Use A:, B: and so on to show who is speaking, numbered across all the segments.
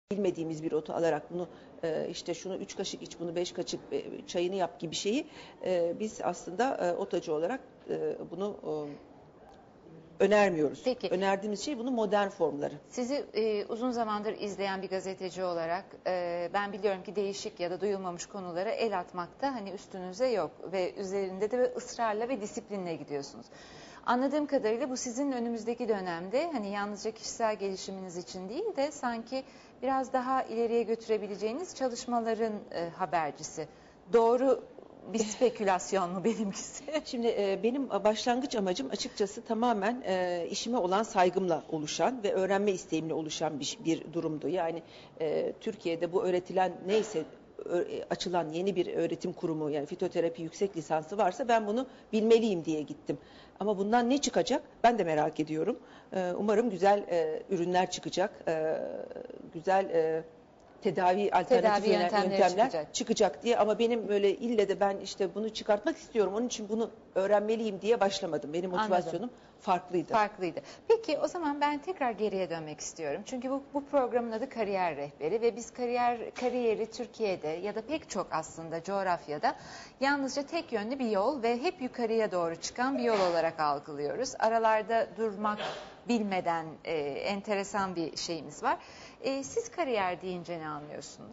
A: bilmediğimiz bir otu alarak bunu işte şunu 3 kaşık iç, bunu 5 kaşık çayını yap gibi şeyi biz aslında otacı olarak bunu önermiyoruz.
B: Peki.
A: Önerdiğimiz şey bunun modern formları.
B: Sizi uzun zamandır izleyen bir gazeteci olarak ben biliyorum ki değişik ya da duyulmamış konulara el atmakta hani üstünüze yok ve üzerinde de ısrarla ve disiplinle gidiyorsunuz. Anladığım kadarıyla bu sizin önümüzdeki dönemde hani yalnızca kişisel gelişiminiz için değil de sanki biraz daha ileriye götürebileceğiniz çalışmaların habercisi. Doğru bir spekülasyon mu benimkisi?
A: Şimdi benim başlangıç amacım açıkçası tamamen işime olan saygımla oluşan ve öğrenme isteğimle oluşan bir durumdu. Yani Türkiye'de bu öğretilen neyse açılan yeni bir öğretim kurumu yani fitoterapi yüksek lisansı varsa ben bunu bilmeliyim diye gittim. Ama bundan ne çıkacak ben de merak ediyorum. Umarım güzel ürünler çıkacak, güzel tedavi alternatif yöntemler çıkacak diye ama benim böyle ille de ben işte bunu çıkartmak istiyorum onun için bunu öğrenmeliyim diye başlamadım. Benim motivasyonum farklıydı.
B: Farklıydı. Peki o zaman ben tekrar geriye dönmek istiyorum. Çünkü bu programın adı Kariyer Rehberi ve biz kariyeri Türkiye'de ya da pek çok aslında coğrafyada yalnızca tek yönlü bir yol ve hep yukarıya doğru çıkan bir yol olarak algılıyoruz. Aralarda durmak bilmeden enteresan bir şeyimiz var. Siz kariyer deyince ne anlıyorsunuz?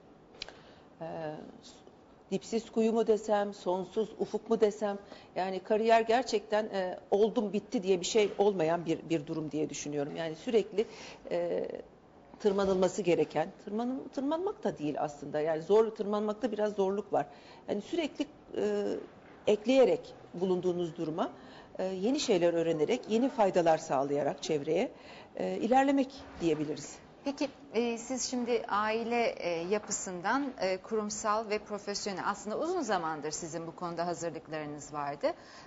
A: Dipsiz kuyu mu desem, sonsuz ufuk mu desem, yani kariyer gerçekten oldum bitti diye bir şey olmayan bir durum diye düşünüyorum. Yani sürekli tırmanılması gereken, tırmanmak da değil aslında. Yani tırmanmakta biraz zorluk var. Yani sürekli ekleyerek bulunduğunuz duruma yeni şeyler öğrenerek, yeni faydalar sağlayarak çevreye ilerlemek diyebiliriz.
B: Peki siz şimdi aile yapısından kurumsal ve profesyonel aslında uzun zamandır sizin bu konuda hazırlıklarınız vardı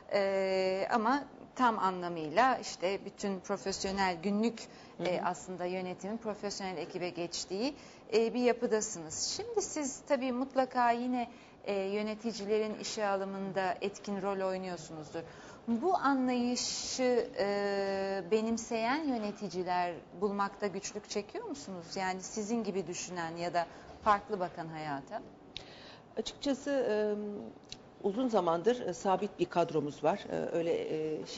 B: ama tam anlamıyla işte bütün profesyonel günlük aslında yönetimin profesyonel ekibe geçtiği bir yapıdasınız. Şimdi siz tabii mutlaka yine yöneticilerin işe alımında etkin rol oynuyorsunuzdur. Bu anlayışı benimseyen yöneticiler bulmakta güçlük çekiyor musunuz? Yani sizin gibi düşünen ya da farklı bakan hayata?
A: Açıkçası uzun zamandır sabit bir kadromuz var. Öyle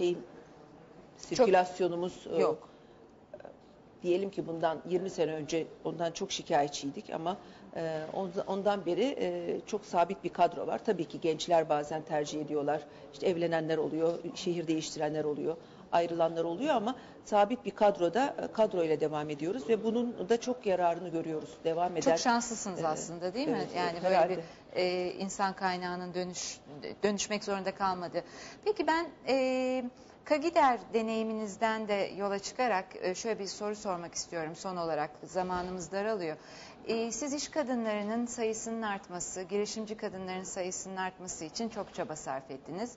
A: sirkülasyonumuz
B: yok.
A: Diyelim ki bundan 20 sene önce ondan çok şikayetçiydik ama ondan beri çok sabit bir kadro var. Tabii ki gençler bazen tercih ediyorlar. İşte evlenenler oluyor, şehir değiştirenler oluyor, ayrılanlar oluyor ama sabit bir kadroyla devam ediyoruz ve bunun da çok yararını görüyoruz. Devam eden.
B: Çok şanslısınız aslında değil mi? Yani böyle bir insan kaynağının dönüşmek zorunda kalmadı. Peki ben Kagider deneyiminizden de yola çıkarak şöyle bir soru sormak istiyorum son olarak. Zamanımız daralıyor. Siz iş kadınlarının sayısının artması, girişimci kadınların sayısının artması için çok çaba sarf ettiniz.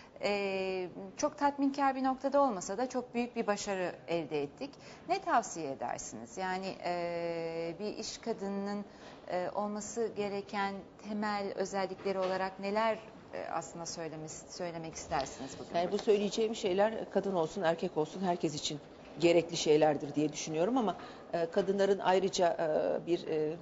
B: Çok tatminkar bir noktada olmasa da çok büyük bir başarı elde ettik. Ne tavsiye edersiniz? Yani bir iş kadınının olması gereken temel özellikleri olarak neler aslında söylemek istersiniz bugün?
A: Yani bu söyleyeceğim şeyler kadın olsun erkek olsun herkes için gerekli şeylerdir diye düşünüyorum ama kadınların ayrıca bir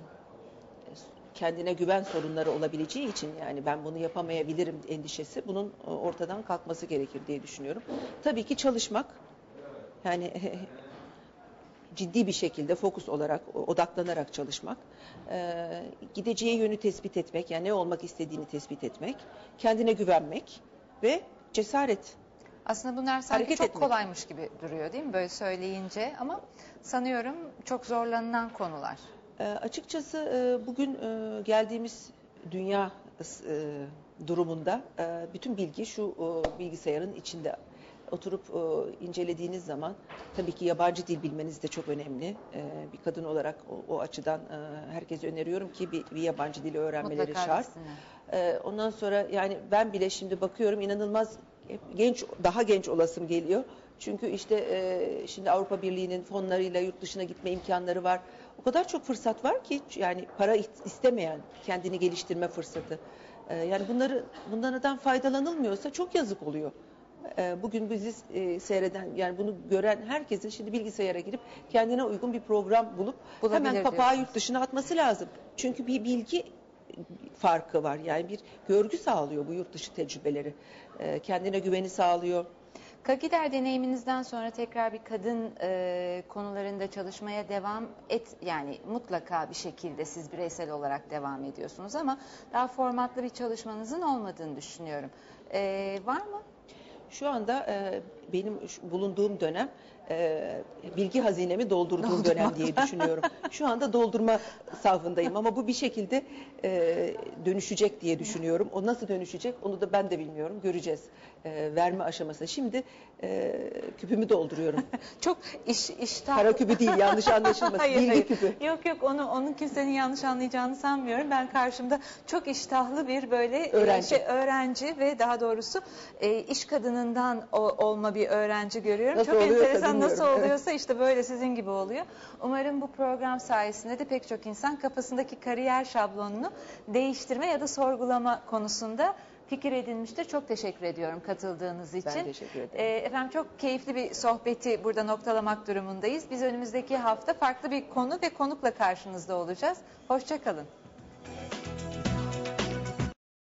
A: kendine güven sorunları olabileceği için yani ben bunu yapamayabilirim endişesi bunun ortadan kalkması gerekir diye düşünüyorum. Tabii ki çalışmak yani ciddi bir şekilde fokus olarak odaklanarak çalışmak, gideceği yönü tespit etmek yani ne olmak istediğini tespit etmek, kendine güvenmek ve cesaret.
B: Aslında bunlar sanki çok kolaymış gibi duruyor değil mi böyle söyleyince ama sanıyorum çok zorlanılan konular.
A: Açıkçası bugün geldiğimiz dünya durumunda bütün bilgi şu bilgisayarın içinde oturup incelediğiniz zaman tabii ki yabancı dil bilmeniz de çok önemli. Bir kadın olarak o açıdan herkese öneriyorum ki bir yabancı dili öğrenmeleri
B: mutlaka
A: şart. Ondan sonra yani ben bile şimdi bakıyorum inanılmaz daha genç olasım geliyor. Çünkü işte şimdi Avrupa Birliği'nin fonlarıyla yurt dışına gitme imkanları var. O kadar çok fırsat var ki yani para istemeyen kendini geliştirme fırsatı. Yani bunlardan faydalanılmıyorsa çok yazık oluyor. Bugün bizi seyreden, yani bunu gören herkesin şimdi bilgisayara girip kendine uygun bir program bulup hemen kapağı yurt dışına atması lazım. Çünkü bir bilgi farkı var. Yani bir görgü sağlıyor bu yurt dışı tecrübeleri. Kendine güveni sağlıyor.
B: Kagider deneyiminizden sonra tekrar bir kadın konularında çalışmaya devam yani mutlaka bir şekilde siz bireysel olarak devam ediyorsunuz ama daha formatlı bir çalışmanızın olmadığını düşünüyorum. Var mı?
A: Şu anda benim bulunduğum dönem bilgi hazinemi doldurduğum dönem diye düşünüyorum. Şu anda doldurma safındayım ama bu bir şekilde dönüşecek diye düşünüyorum. O nasıl dönüşecek onu da ben de bilmiyorum. Göreceğiz. Verme aşaması. Şimdi küpümü dolduruyorum.
B: Çok iştah.
A: Para küpü değil, yanlış anlaşılmasın.
B: Hayır,
A: bilgi
B: hayır.
A: küpü.
B: Yok onun kimsenin yanlış anlayacağını sanmıyorum. Ben karşımda çok iştahlı bir böyle öğrenci ve daha doğrusu iş kadınından olma bir öğrenci görüyorum.
A: Nasıl
B: çok
A: oluyorsa
B: enteresan, nasıl
A: bilmiyorum.
B: oluyorsa işte böyle sizin gibi oluyor. Umarım bu program sayesinde de pek çok insan kafasındaki kariyer şablonunu değiştirme ya da sorgulama konusunda fikir edinmiştir. Çok teşekkür ediyorum katıldığınız için.
A: Ben teşekkür ederim.
B: Efendim çok keyifli bir sohbeti burada noktalamak durumundayız. Biz önümüzdeki hafta farklı bir konu ve konukla karşınızda olacağız. Hoşça kalın.